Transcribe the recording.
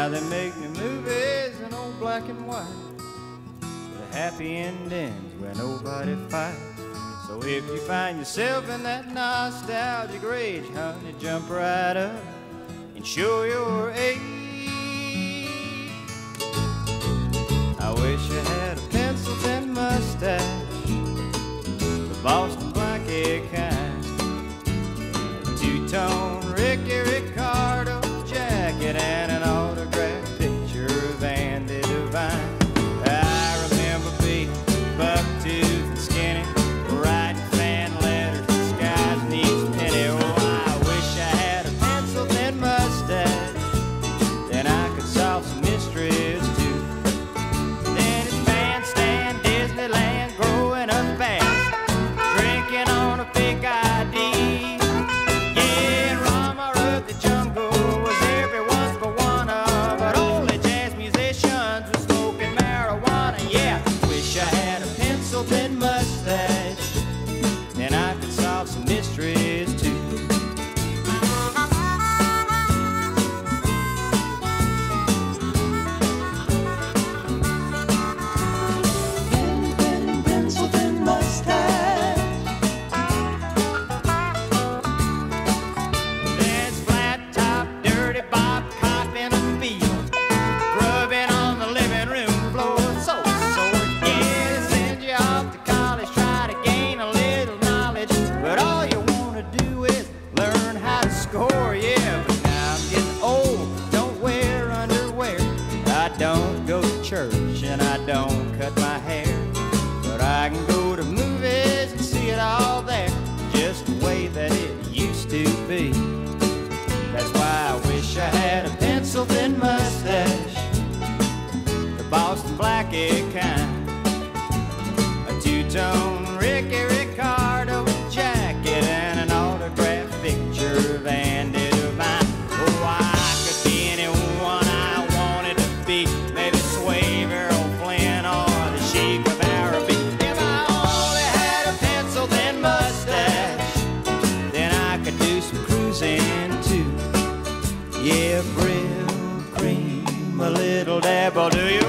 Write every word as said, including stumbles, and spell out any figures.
Now they make new movies in old black and white. The happy endings where nobody fights. So if you find yourself in that nostalgic rage, honey, jump right up and show your age. I wish I had a pencil thin mustache, the Boston Blackie kind, a two-tone Ricky Ricardo jacket, and an autographed picture of Andy Devine. I remember being buck-toothed and skinny, writing fan letters, disguised needs penny. Oh, I wish I had a pencil thin mustache, then I could solve some mysteries too. Then it's Bandstand, Disneyland, growing up fast, drinking on a fake I D. Yeah, Rama of the jungle was everyone's Bawana, but only jazz musicians were smoking marijuana. Yeah, wish I had a pencil thin mustache, then I could solve some mysteries too. Pencil thin mustache. There's flat top, dirty Bob cop in a field, grubbing on the living room floor, so sore. Yeah, they send you off to college, try to gain a little knowledge, but all you want to do is learn how to score. Yeah, but now I'm getting old, don't wear underwear, I don't go to church, and I don't cut my hair, but I can go to movies and see it all there, just the way that it used to be. That's why I wish I had a pencil thin mustache, the Boston Blackie kind, a two-tone Ricky Ricardo jacket, and an autographed picture of Andy Devine. Oh, I could be anyone I wanted to be, maybe Swave, Errol Flynn, or the Sheik of Araby. If I only had a pencil thin mustache, then I could do some cruising too. Yeah, Brill cream, a little dab will do you